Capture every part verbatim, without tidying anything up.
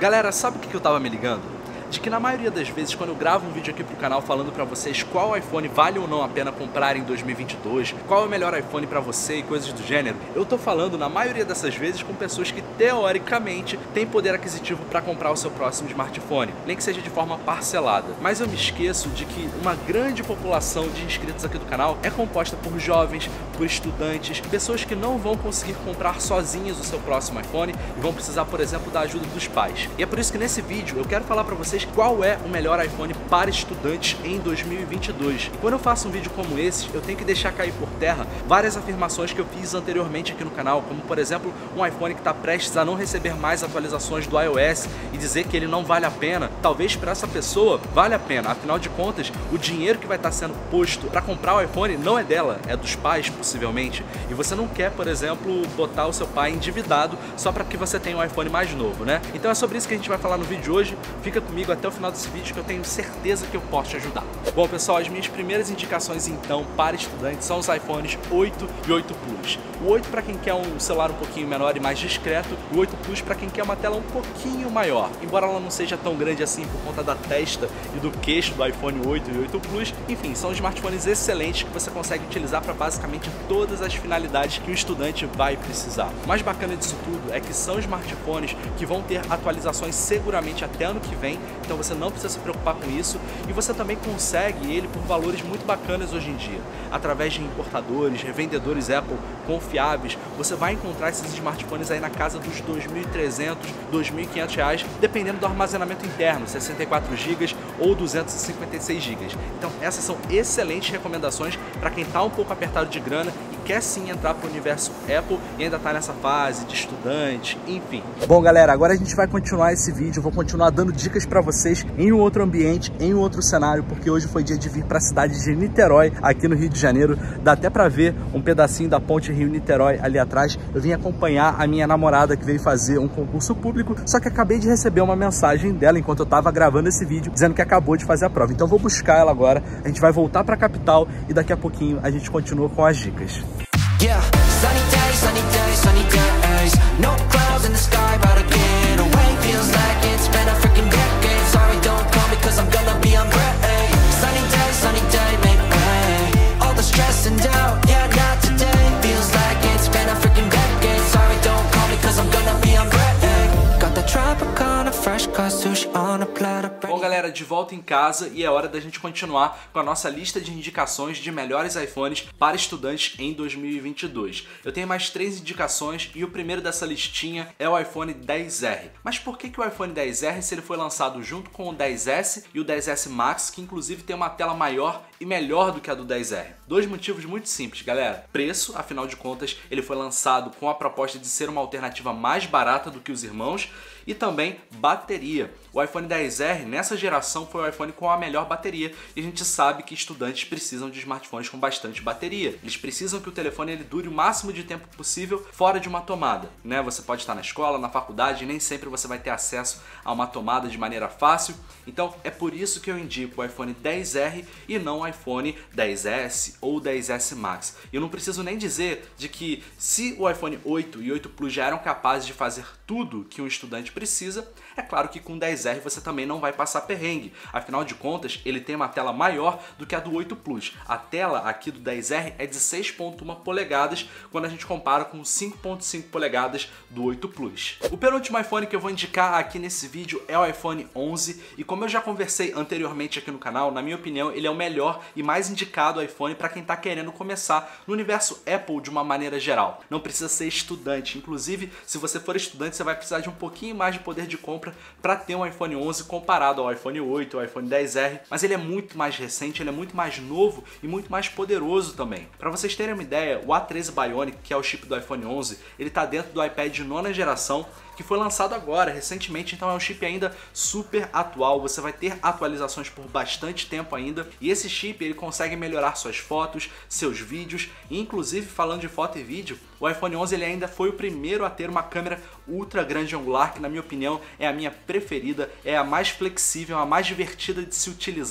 Galera, sabe o que eu tava me ligando? De que na maioria das vezes, quando eu gravo um vídeo aqui pro canal falando pra vocês qual iPhone vale ou não a pena comprar em dois mil e vinte e dois, qual é o melhor iPhone pra você e coisas do gênero, eu tô falando na maioria dessas vezes com pessoas que teoricamente têm poder aquisitivo pra comprar o seu próximo smartphone, nem que seja de forma parcelada. Mas eu me esqueço de que uma grande população de inscritos aqui do canal é composta por jovens, por estudantes, pessoas que não vão conseguir comprar sozinhos o seu próximo iPhone e vão precisar, por exemplo, da ajuda dos pais. E é por isso que nesse vídeo eu quero falar pra vocês qual é o melhor iPhone para estudantes em dois mil e vinte e dois. E quando eu faço um vídeo como esse, eu tenho que deixar cair por terra várias afirmações que eu fiz anteriormente aqui no canal, como por exemplo, um iPhone que está prestes a não receber mais atualizações do iOS e dizer que ele não vale a pena. Talvez para essa pessoa vale a pena, afinal de contas, o dinheiro que vai estar sendo posto para comprar o iPhone não é dela, é dos pais possivelmente. E você não quer, por exemplo, botar o seu pai endividado só para que você tenha um iPhone mais novo, né? Então é sobre isso que a gente vai falar no vídeo de hoje. Fica comigo até o final desse vídeo que eu tenho certeza que eu posso te ajudar. Bom pessoal, as minhas primeiras indicações então para estudantes são os iPhones oito e oito Plus. O oito para quem quer um celular um pouquinho menor e mais discreto, o oito Plus para quem quer uma tela um pouquinho maior. Embora ela não seja tão grande assim por conta da testa e do queixo do iPhone oito e oito Plus, enfim, são smartphones excelentes que você consegue utilizar para basicamente todas as finalidades que o estudante vai precisar. O mais bacana disso tudo é que são smartphones que vão ter atualizações seguramente até ano que vem, então você não precisa se preocupar com isso e você também consegue ele por valores muito bacanas hoje em dia. Através de importadores, revendedores Apple confiáveis, você vai encontrar esses smartphones aí na casa dos dois mil e trezentos, dois mil e quinhentos reais, dependendo do armazenamento interno, sessenta e quatro gigas ou duzentos e cinquenta e seis gigas. Então essas são excelentes recomendações para quem está um pouco apertado de grana e quer sim entrar para o universo Apple e ainda está nessa fase de estudante, enfim. Bom galera, agora a gente vai continuar esse vídeo, eu vou continuar dando dicas para vocês em um outro ambiente, em um outro cenário, porque hoje foi dia de vir para a cidade de Niterói, aqui no Rio de Janeiro. Dá até para ver um pedacinho da ponte Rio-Niterói ali atrás. Eu vim acompanhar a minha namorada que veio fazer um concurso público, só que acabei de receber uma mensagem dela enquanto eu estava gravando esse vídeo, dizendo que acabou de fazer a prova. Então vou buscar ela agora, a gente vai voltar para a capital e daqui a pouquinho a gente continua com as dicas. Yeah, sunny days, sunny days, sunny days. No clouds in the sky, but I get away. Feels like it's been a freaking decade. Sorry, don't call me cause I'm gonna be on break. Sunny day, sunny day, make way. All the stress and doubt, yeah, not today. Feels like it's been a freaking decade. Sorry, don't call me cause I'm gonna be on break. Got the Tropicana, fresh cut sushi on a platter. Bom galera, de volta em casa e é hora da gente continuar com a nossa lista de indicações de melhores iPhones para estudantes em dois mil e vinte e dois. Eu tenho mais três indicações e o primeiro dessa listinha é o iPhone dez R. Mas por que, que o iPhone dez R, se ele foi lançado junto com o dez S e o dez S Max, que inclusive tem uma tela maior e melhor do que a do dez R? Dois motivos muito simples, galera. Preço, afinal de contas, ele foi lançado com a proposta de ser uma alternativa mais barata do que os irmãos, e também bateria. O iPhone dez R nessa geração foi o iPhone com a melhor bateria e a gente sabe que estudantes precisam de smartphones com bastante bateria. Eles precisam que o telefone ele dure o máximo de tempo possível fora de uma tomada, né? Você pode estar na escola, na faculdade e nem sempre você vai ter acesso a uma tomada de maneira fácil. Então é por isso que eu indico o iPhone dez R e não o iPhone dez S ou dez S Max. E eu não preciso nem dizer de que se o iPhone oito e oito Plus já eram capazes de fazer tudo que um estudante precisa, é claro que com o dez R você também não vai passar perrengue. Afinal de contas, ele tem uma tela maior do que a do oito Plus. A tela aqui do dez R é de seis vírgula um polegadas quando a gente compara com cinco vírgula cinco polegadas do oito Plus. O penúltimo iPhone que eu vou indicar aqui nesse vídeo é o iPhone onze e como eu já conversei anteriormente aqui no canal, na minha opinião ele é o melhor e mais indicado iPhone para quem está querendo começar no universo Apple de uma maneira geral. Não precisa ser estudante, inclusive se você for estudante você vai precisar de um pouquinho mais de poder de compra para ter um iPhone onze comparado ao iPhone oito, ao iPhone dez R, mas ele é muito mais recente, ele é muito mais novo e muito mais poderoso também. Para vocês terem uma ideia, o A treze Bionic, que é o chip do iPhone onze, ele está dentro do iPad de nona geração, que foi lançado agora, recentemente, então é um chip ainda super atual, você vai ter atualizações por bastante tempo ainda, e esse chip ele consegue melhorar suas fotos, seus vídeos, e inclusive falando de foto e vídeo, o iPhone onze ele ainda foi o primeiro a ter uma câmera ultra grande angular, que na minha opinião é a minha preferida, é a mais flexível, a mais divertida de se utilizar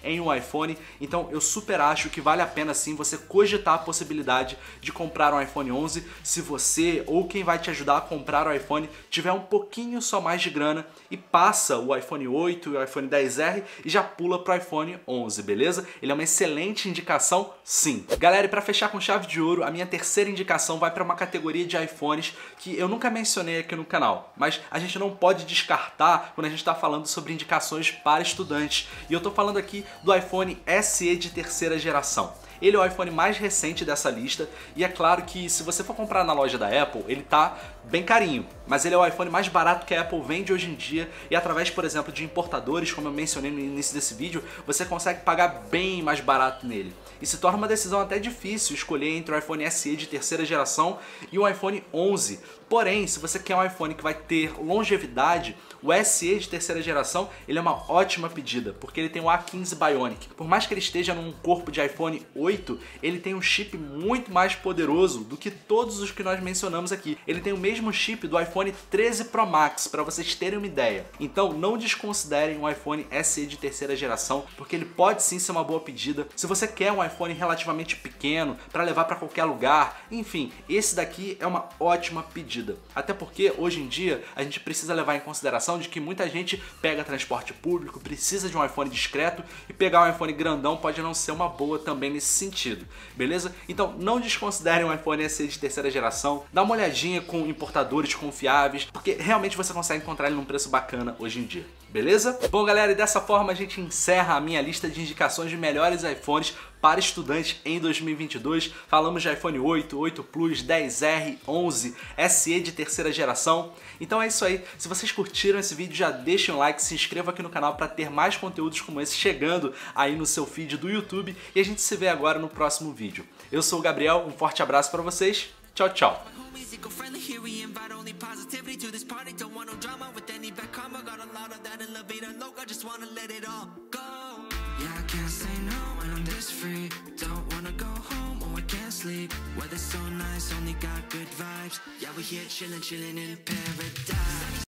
em um iPhone, então eu super acho que vale a pena sim você cogitar a possibilidade de comprar um iPhone onze se você ou quem vai te ajudar a comprar o iPhone tiver um pouquinho só mais de grana e passa o iPhone oito e o iPhone dez R e já pula pro iPhone onze, beleza? Ele é uma excelente indicação, sim. Galera, e para fechar com chave de ouro, a minha terceira indicação vai para uma categoria de iPhones que eu nunca mencionei aqui no canal, mas a gente não pode descartar quando a gente está falando sobre indicações para estudantes. E eu tô falando aqui do iPhone S E de terceira geração. Ele é o iPhone mais recente dessa lista e é claro que se você for comprar na loja da Apple, ele tá bem carinho, mas ele é o iPhone mais barato que a Apple vende hoje em dia e através, por exemplo, de importadores, como eu mencionei no início desse vídeo, você consegue pagar bem mais barato nele. E se torna uma decisão até difícil escolher entre o iPhone S E de terceira geração e o iPhone onze. Porém, se você quer um iPhone que vai ter longevidade, o S E de terceira geração ele é uma ótima pedida, porque ele tem o A quinze Bionic. Por mais que ele esteja num corpo de iPhone oito, ele tem um chip muito mais poderoso do que todos os que nós mencionamos aqui. Ele tem o mesmo chip do iPhone treze Pro Max, para vocês terem uma ideia. Então não desconsiderem um iPhone S E de terceira geração, porque ele pode sim ser uma boa pedida. Se você quer um iPhone relativamente pequeno, para levar para qualquer lugar, enfim, esse daqui é uma ótima pedida. Até porque hoje em dia a gente precisa levar em consideração de que muita gente pega transporte público, precisa de um iPhone discreto e pegar um iPhone grandão pode não ser uma boa também nesse sentido, beleza? Então não desconsiderem um iPhone S E de terceira geração, dá uma olhadinha com importadores confiáveis, porque realmente você consegue encontrar ele num preço bacana hoje em dia, beleza? Bom galera, e dessa forma a gente encerra a minha lista de indicações de melhores iPhones para estudantes em dois mil e vinte e dois. Falamos de iPhone oito, oito Plus, dez R, onze, S E de terceira geração. Então é isso aí. Se vocês curtiram esse vídeo, já deixem um like, se inscrevam aqui no canal para ter mais conteúdos como esse chegando aí no seu feed do YouTube. E a gente se vê agora no próximo vídeo. Eu sou o Gabriel, um forte abraço para vocês. Tchau, tchau. Yeah, I can't say no when I'm this free. Don't wanna go home or I can't sleep. Weather's so nice, only got good vibes. Yeah, we're here chillin', chillin' in paradise.